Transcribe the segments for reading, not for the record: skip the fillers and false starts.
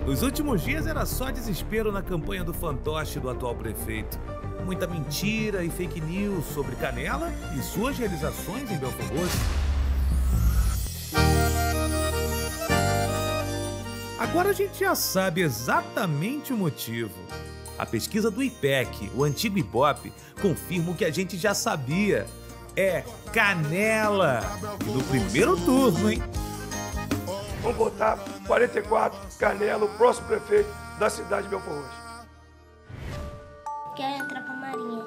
Nos últimos dias era só desespero na campanha do fantoche do atual prefeito. Muita mentira e fake news sobre Canela e suas realizações em Belford Roxo. Agora a gente já sabe exatamente o motivo. A pesquisa do IPEC, o antigo Ibope, confirma o que a gente já sabia. É Canela! E no primeiro turno, hein? Vamos votar 44, Canela, o próximo prefeito da cidade de Belford Roxo. Quero entrar pra Marinha.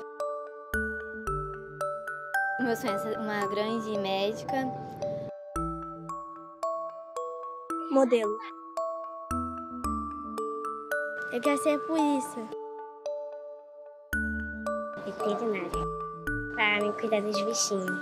Meu sonho é ser uma grande médica. Modelo. Eu quero ser polícia. Veterinária. Para me cuidar dos bichinhos.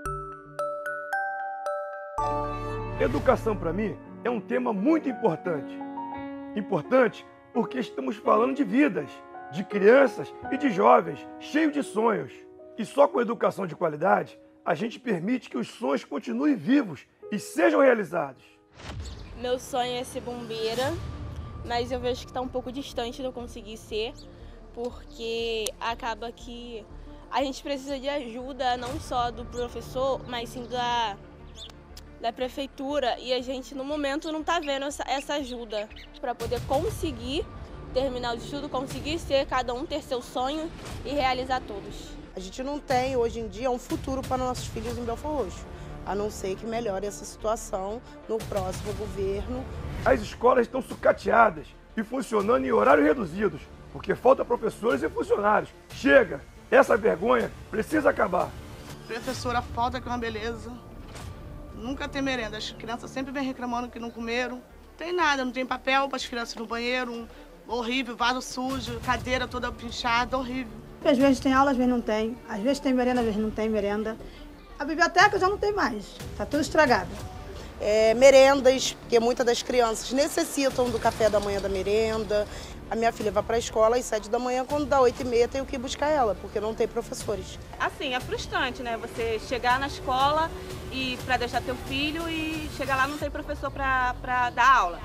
Educação, para mim, é um tema muito importante. Importante porque estamos falando de vidas, de crianças e de jovens cheios de sonhos. E só com educação de qualidade, a gente permite que os sonhos continuem vivos e sejam realizados. Meu sonho é ser bombeira, mas eu vejo que está um pouco distante de eu conseguir ser, porque acaba que a gente precisa de ajuda não só do professor, mas sim da prefeitura, e a gente no momento não está vendo essa ajuda para poder conseguir terminar o estudo, conseguir ser, cada um ter seu sonho e realizar todos. A gente não tem hoje em dia um futuro para nossos filhos em Belford Roxo, a não ser que melhore essa situação no próximo governo. As escolas estão sucateadas e funcionando em horários reduzidos, porque falta professores e funcionários. Chega! Essa vergonha precisa acabar. Professora, falta que é uma beleza. Nunca tem merenda. As crianças sempre vêm reclamando que não comeram. Não tem nada, não tem papel para as crianças no banheiro. Horrível, vaso sujo, cadeira toda pinchada, horrível. Às vezes tem aula, às vezes não tem. Às vezes tem merenda, às vezes não tem merenda. A biblioteca já não tem mais. Está tudo estragado. Merendas, porque muitas das crianças necessitam do café da manhã da merenda. A minha filha vai para a escola às 7 da manhã, quando dá 8h30 tenho que ir buscar ela, porque não tem professores. Assim, é frustrante, né? Você chegar na escola e para deixar teu filho e chegar lá não tem professor para dar aula.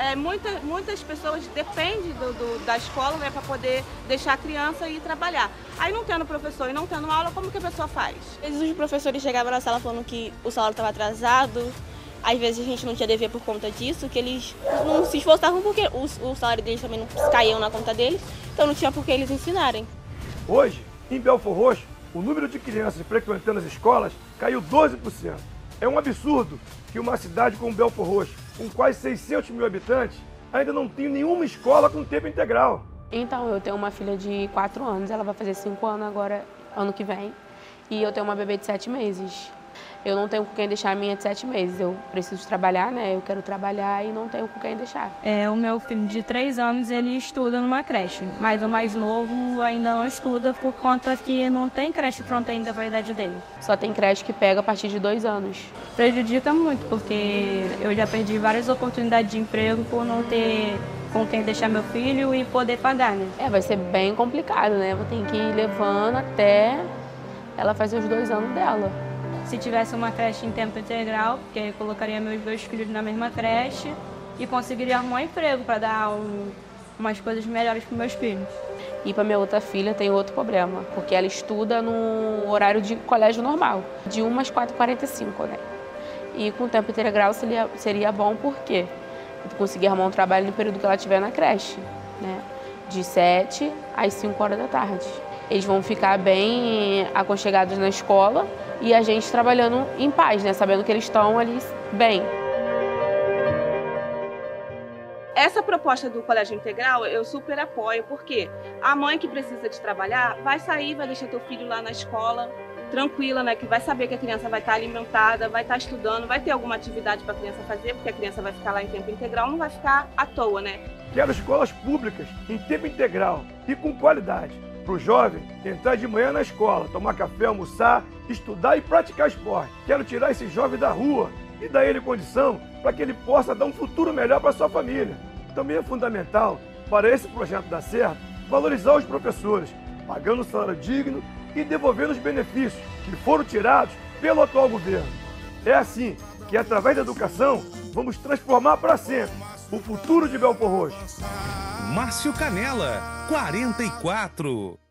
Muitas pessoas dependem da escola, né, para poder deixar a criança ir trabalhar. Aí não tendo professor e não tendo aula, como que a pessoa faz? Às vezes os professores chegavam na sala falando que o salário estava atrasado. Às vezes a gente não tinha dever por conta disso, que eles não se esforçavam porque o salário deles também não caiu na conta deles, então não tinha por que eles ensinarem. Hoje, em Belford Roxo, o número de crianças frequentando as escolas caiu 12%. É um absurdo que uma cidade como Belford Roxo, com quase 600 mil habitantes, ainda não tem nenhuma escola com tempo integral. Então, eu tenho uma filha de 4 anos, ela vai fazer 5 anos agora, ano que vem, e eu tenho uma bebê de 7 meses. Eu não tenho com quem deixar a minha de 7 meses. Eu preciso trabalhar, né? Eu quero trabalhar e não tenho com quem deixar. O meu filho de 3 anos, ele estuda numa creche. Mas o mais novo ainda não estuda por conta que não tem creche pronta ainda para a idade dele. Só tem creche que pega a partir de 2 anos. Prejudica muito, porque eu já perdi várias oportunidades de emprego por não ter com quem deixar meu filho e poder pagar, né? Vai ser bem complicado, né? Vou ter que ir levando até ela fazer os 2 anos dela. Se tivesse uma creche em tempo integral, porque eu colocaria meus 2 filhos na mesma creche e conseguiria arrumar um emprego para dar umas coisas melhores para meus filhos. E para minha outra filha tem outro problema, porque ela estuda no horário de colégio normal, de 1 às 4h45, né? E com tempo integral seria bom porque eu conseguir arrumar um trabalho no período que ela estiver na creche, né? De 7 às 5 horas da tarde. Eles vão ficar bem aconchegados na escola e a gente trabalhando em paz, né? Sabendo que eles estão ali bem. Essa proposta do colégio integral eu super apoio, porque a mãe que precisa de trabalhar vai sair, vai deixar teu filho lá na escola, tranquila, né? Que vai saber que a criança vai estar alimentada, vai estar estudando, vai ter alguma atividade para a criança fazer, porque a criança vai ficar lá em tempo integral, não vai ficar à toa, né? Quero escolas públicas em tempo integral e com qualidade. Para o jovem entrar de manhã na escola, tomar café, almoçar, estudar e praticar esporte. Quero tirar esse jovem da rua e dar ele condição para que ele possa dar um futuro melhor para sua família. Também é fundamental, para esse projeto dar certo, valorizar os professores, pagando um salário digno e devolvendo os benefícios que foram tirados pelo atual governo. É assim que, através da educação, vamos transformar para sempre o futuro de Belfor Roxo. Márcio Canela, 44.